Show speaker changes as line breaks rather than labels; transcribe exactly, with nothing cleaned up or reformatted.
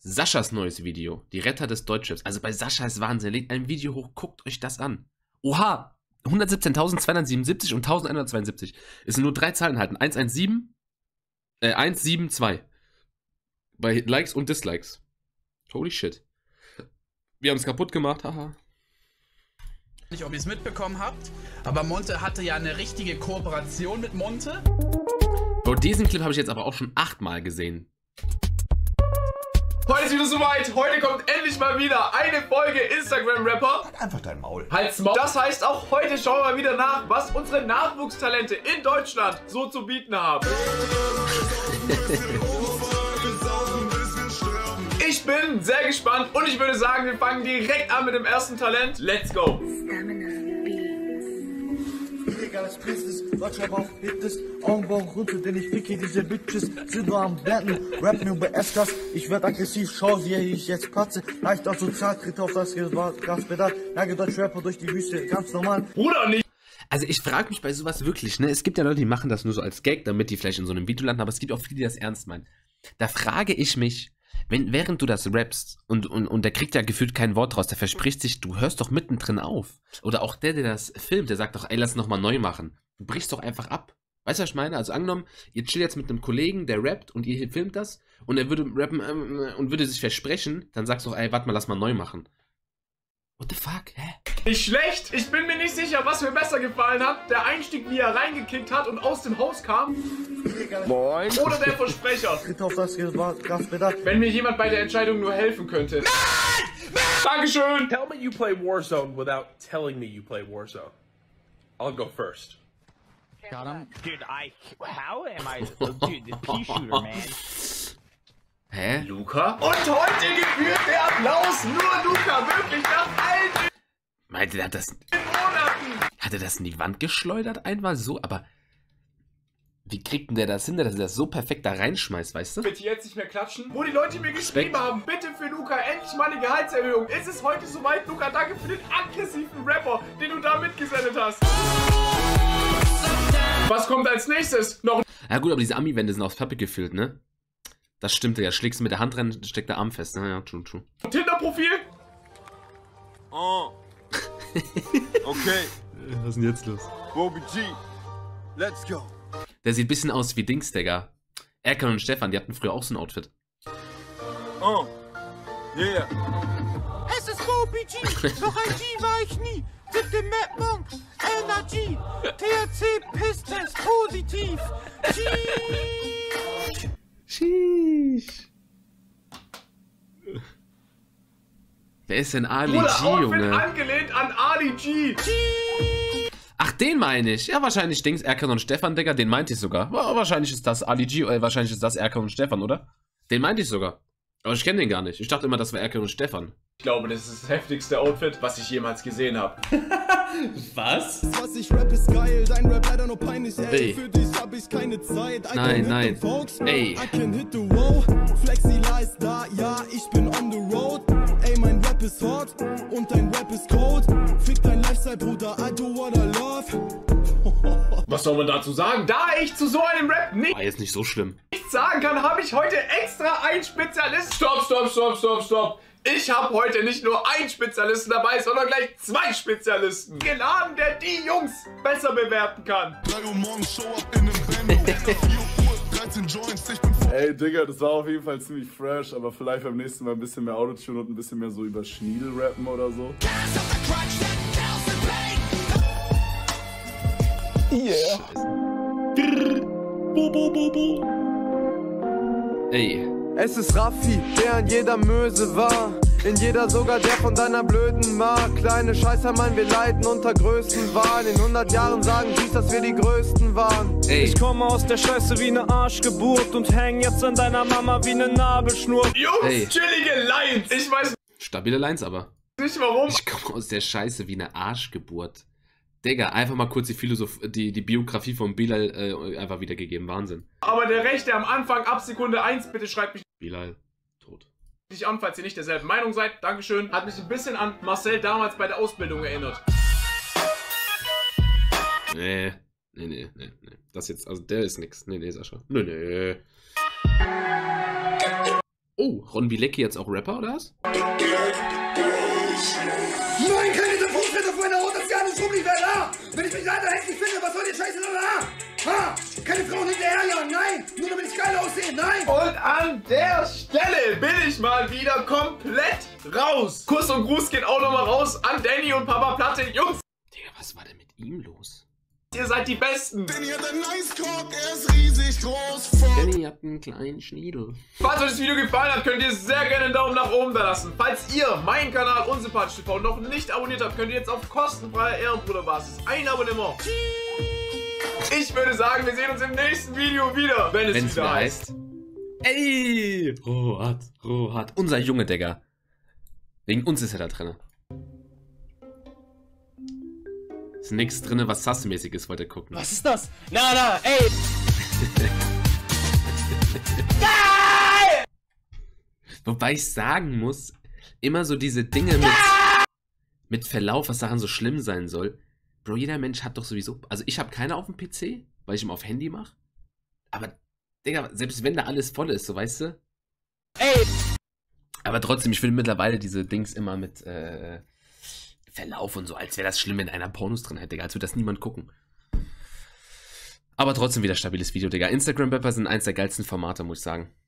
Saschas neues Video, die Retter des Deutschraps. Also bei Sascha ist Wahnsinn, legt ein Video hoch, guckt euch das an. Oha, hundertsiebzehntausendzweihundertsiebenundsiebzig und elfhundertzweiundsiebzig. Es sind nur drei Zahlen halten, hundertsiebzehn, äh, hundertzweiundsiebzig. Bei Likes und Dislikes. Holy shit. Wir haben es kaputt gemacht, haha.
Nicht, ob ihr es mitbekommen habt, aber Monte hatte ja eine richtige Kooperation mit Monte.
Bro, diesen Clip habe ich jetzt aber auch schon achtmal gesehen.
Heute ist wieder soweit. Heute kommt endlich mal wieder eine Folge Instagram-Rapper.
Halt einfach dein Maul.
Halt's Maul. Das heißt, auch heute schauen wir mal wieder nach, was unsere Nachwuchstalente in Deutschland so zu bieten haben. Ich bin sehr gespannt und ich würde sagen, wir fangen direkt an mit dem ersten Talent. Let's go!
Augenbrauen runter, denn ich ficke diese Bitches, sind nur am Blenden, rap mir über S-Gas, ich werd aggressiv, schau sie, wie ich jetzt platze, leicht auf Sozial, tritt auf das Gaspedal, jage Deutsch Rapper durch die Wüste, ganz normal.
Bruder, nicht!
Also ich frage mich bei sowas wirklich, ne, es gibt ja Leute, die machen das nur so als Gag, damit die vielleicht in so einem Video landen, aber es gibt auch viele, die das ernst meinen. Da frage ich mich, wenn, während du das rappst und, und, und der kriegt ja gefühlt kein Wort raus, der verspricht sich, du hörst doch mittendrin auf. Oder auch der, der das filmt, der sagt doch, ey, lass nochmal neu machen. Du brichst doch einfach ab. Weißt du, was ich meine? Also angenommen, ihr chillt jetzt mit einem Kollegen, der rappt und ihr filmt das und er würde rappen ähm, und würde sich versprechen, dann sagst du doch, ey, warte mal, lass mal neu machen. What the fuck? Hä?
Nicht schlecht. Ich bin mir nicht sicher, was mir besser gefallen hat. Der Einstieg, wie er reingekickt hat und aus dem Haus kam.
Moin.
Oder der Versprecher.
Tritt auf das Gaspedal.
Wenn mir jemand bei der Entscheidung nur helfen könnte. Nein! Nein! Dankeschön!
Tell me you play Warzone without telling me you play Warzone. I'll go first.
Got him. Dude, I... How am I... Dude, the pea shooter, man.
Hä?
Luca? Und heute gebührt der Applaus nur Luca. Wirklich, nach allen
Meinte, der hat das...
Monaten.
Hat er das in die Wand geschleudert? Einmal so, aber... Wie kriegt denn der das hin, dass er das so perfekt da reinschmeißt, weißt du?
Bitte jetzt nicht mehr klatschen. Wo die Leute mir geschrieben haben, bitte für Luca endlich mal eine Gehaltserhöhung. Ist es heute soweit, Luca? Danke für den aggressiven Rapper, den du da mitgesendet hast. Was kommt als nächstes? Noch...
Ja gut, aber diese Ami-Wände sind aufs Pappe gefüllt, ne? Das stimmt, ja. Schlägst du mit der Hand rein, steckt der Arm fest. Naja, true, true.
Tinder-Profil?
Oh. Okay.
Was ist denn jetzt los?
Bobby G. Let's go.
Der sieht ein bisschen aus wie Dings, Digga. Erkan und Stefan, die hatten früher auch so ein Outfit.
Oh. Yeah.
Es ist Bobby G. Doch ein G war ich nie. Dicke Mad Monk. Energy. T H C Pistols positiv. G.
Sheesh. Wer ist denn Ali
Bruder,
G,
Outfit
Junge?
angelehnt an Ali G.
Ach, den meine ich. Ja, wahrscheinlich Dings, Erkan und Stefan, Digga. Den meinte ich sogar. Ja, wahrscheinlich ist das Ali G, äh, wahrscheinlich ist das Erkan und Stefan, oder? Den meinte ich sogar. Aber ich kenne den gar nicht. Ich dachte immer, das war Erkan und Stefan.
Ich glaube, das ist das heftigste Outfit, was ich jemals gesehen habe.
Was?
Was ich rap ist geil, dein Rap leider nur peinlich, ey.
Ey.
Für dich hab ich keine Zeit.
Nein, nein. Ey.
I can hit the road. Flexi ist da, ja, ich bin on the road. Ey, mein Rap ist hot und dein Rap ist cold. Fick dein Lifestyle, Bruder, I do what I love.
Was soll man dazu sagen? Da ich zu so einem Rap nicht
War jetzt nicht so schlimm.
nichts sagen kann, habe ich heute extra einen Spezialisten. Stopp, stopp, stopp, stopp, stopp. Ich habe heute nicht nur einen Spezialisten dabei, sondern gleich zwei Spezialisten. Geladen, der die Jungs besser bewerten kann.
Ey, Digga, das war auf jeden Fall ziemlich fresh, aber vielleicht beim nächsten Mal ein bisschen mehr Autotune und ein bisschen mehr so über Schniedel rappen oder so.
Yeah. Bo, bo, bo, bo. Ey.
Es ist Raffi, der in jeder Möse war. In jeder sogar der von deiner blöden Mark. Kleine Scheißer, Mann, wir leiden unter Größenwahn. In hundert Jahren sagen dies, dass wir die Größten waren.
Ey.
Ich komme aus der Scheiße wie ne Arschgeburt und häng jetzt an deiner Mama wie ne Nabelschnur.
Jungs,
Ey.
chillige Lines. Ich weiß
Stabile Lines aber.
nicht warum.
Ich komme aus der Scheiße wie eine Arschgeburt. Digga, einfach mal kurz die Philosoph die, die Biografie von Bilal äh, einfach wiedergegeben. Wahnsinn.
Aber der Rechte am Anfang ab Sekunde eins, bitte schreibt mich
Bilal, tot.
nicht an, falls ihr nicht derselben Meinung seid. Dankeschön. Hat mich ein bisschen an Marcel damals bei der Ausbildung erinnert.
Nee, nee, nee, nee, nee. Das jetzt, also der ist nix. Nee, nee, Sascha. Nee, nee. Oh, Ron Bilecki jetzt auch Rapper, oder was?
Nein, keine Telefonschritte auf meiner Haut, das ist gar nicht rummig, wer da? Wenn ich mich leider hässlich finde, was soll die Scheiße denn da? Ha! Keine Frauen hinterherjagen, nein! Nur damit ich geil aussehe, nein!
Und an der Stelle bin ich mal wieder komplett raus. Kuss und Gruß geht auch nochmal raus an Danny und Papa Platte. Jungs,
Digga, was war denn mit ihm los?
ihr seid die Besten.
Danny hat einen nice Cock, er ist riesig groß.
Danny hat einen kleinen Schniedel.
Falls euch das Video gefallen hat, könnt ihr sehr gerne einen Daumen nach oben da lassen. Falls ihr meinen Kanal Unsympathisch T V noch nicht abonniert habt, könnt ihr jetzt auf kostenfreier Ehrenbruderbasis ein Abonnement. Ich würde sagen, wir sehen uns im nächsten Video wieder, wenn es
Wenn's
wieder
wieder
heißt.
heißt. Ey! Rohat, Rohat. Unser Junge, Digga. Wegen uns ist er da drin. Ist nichts drin, was Sass-mäßig ist, wollte gucken.
Was ist das? Na, na, ey!
Wobei ich sagen muss, immer so diese Dinge mit, mit Verlauf, was daran so schlimm sein soll. Bro, jeder Mensch hat doch sowieso... Also ich habe keine auf dem P C, weil ich ihn auf Handy mache. Aber, Digga, selbst wenn da alles voll ist, so weißt du?
Ey!
Aber trotzdem, ich finde mittlerweile diese Dings immer mit äh, Verlauf und so, als wäre das schlimm, wenn einer Pornos drin hätte, Digga. Als würde das niemand gucken. Aber trotzdem wieder stabiles Video, Digga. Instagram-Rapper sind eins der geilsten Formate, muss ich sagen.